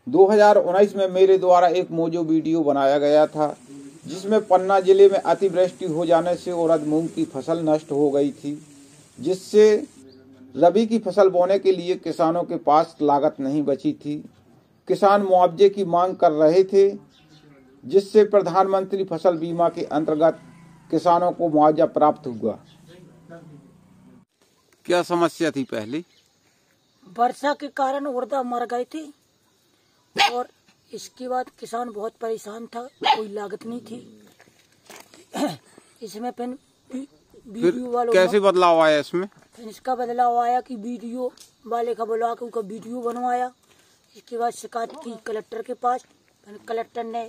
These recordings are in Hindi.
2019 में मेरे द्वारा एक मोजो वीडियो बनाया गया था, जिसमें पन्ना जिले में अतिवृष्टि हो जाने से उड़द मूंग की फसल नष्ट हो गई थी, जिससे रबी की फसल बोने के लिए किसानों के पास लागत नहीं बची थी। किसान मुआवजे की मांग कर रहे थे, जिससे प्रधानमंत्री फसल बीमा के अंतर्गत किसानों को मुआवजा प्राप्त हुआ। क्या समस्या थी? पहले वर्षा के कारण उड़द मर गए थे और इसके बाद किसान बहुत परेशान था, कोई लागत नहीं थी। इसमें फिर वीडियो वालों कैसे बदलाव आया इसमें? फिर इसका बदलाव आया कि वीडियो वाले का बुला के उनका वीडियो बनवाया। इसके बाद शिकायत की कलेक्टर के पास, फिर कलेक्टर ने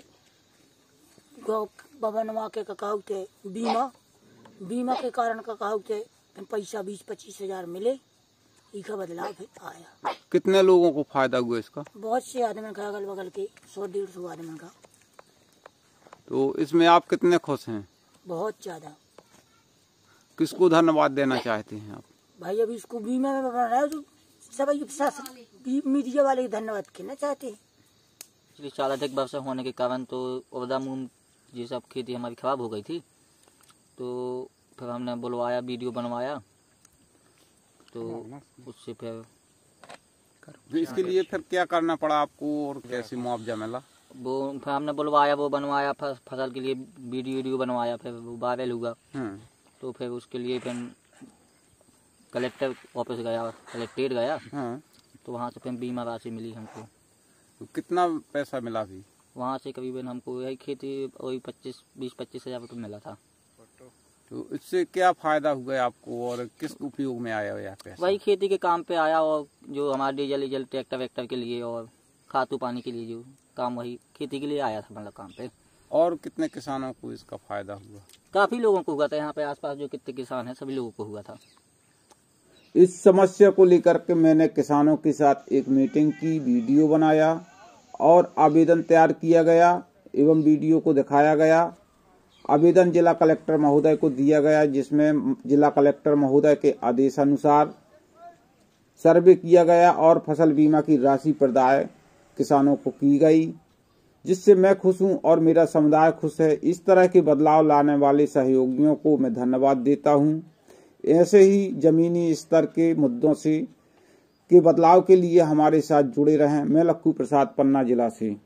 बनवा के कहा थे बीमा के कारण का कहा थे, फिर पैसा 20-25 हजार मिले। इसका बदलाव फिर आया। कितने लोगों को फायदा हुआ इसका? बहुत से आदमी का, अगल बगल के 100-150 आदमी का। तो इसमें आप कितने खुश हैं? बहुत ज्यादा। किसको धन्यवाद देना चाहते हैं आप? भाई अभी इसको बीमा में बना रहा है तो सब मीडिया वाले धन्यवाद कहना चाहते हैं। पिछले साल अधिक वर्षा होने के कारण तो उड़द मूंग ये सब खेती हमारी खराब हो गई थी, तो फिर हमने बुलवाया, वीडियो बनवाया, तो उससे फिर इसके लिए फिर क्या करना पड़ा आपको और कैसे मुआवजा मिला? वो फिर हमने बुलवाया, वो बनवाया, फसल के लिए वीडियो बनवाया, फिर वो वायरल हुआ। तो फिर उसके लिए फिर कलेक्टर ऑफिस गया, कलेक्ट्रेट गया, तो वहाँ से फिर बीमा राशि मिली हमको। तो कितना पैसा मिला भी? वहाँ से करीबन हमको यही खेती वही 20-25 हजार रुपये मिला था। तो इससे क्या फायदा हुआ आपको और किस उपयोग में आया यहाँ पे? वही खेती के काम पे आया, और जो हमारे डीजल ट्रैक्टर वैक्टर के लिए और खातू पानी के लिए जो काम, वही खेती के लिए आया था मतलब काम पे। और कितने किसानों को इसका फायदा हुआ? काफी लोगों को हुआ था, यहाँ पे आसपास जो कितने किसान हैं सभी लोगों को हुआ था। इस समस्या को लेकर के मैंने किसानों के साथ एक मीटिंग की, वीडियो बनाया और आवेदन तैयार किया गया एवं वीडियो को दिखाया गया। आवेदन जिला कलेक्टर महोदय को दिया गया, जिसमें जिला कलेक्टर महोदय के आदेशानुसार सर्वे किया गया और फसल बीमा की राशि प्रदाय किसानों को की गई, जिससे मैं खुश हूं और मेरा समुदाय खुश है। इस तरह के बदलाव लाने वाले सहयोगियों को मैं धन्यवाद देता हूं। ऐसे ही जमीनी स्तर के मुद्दों से के बदलाव के लिए हमारे साथ जुड़े रहें। मैं लक्कू प्रसाद, पन्ना जिला से।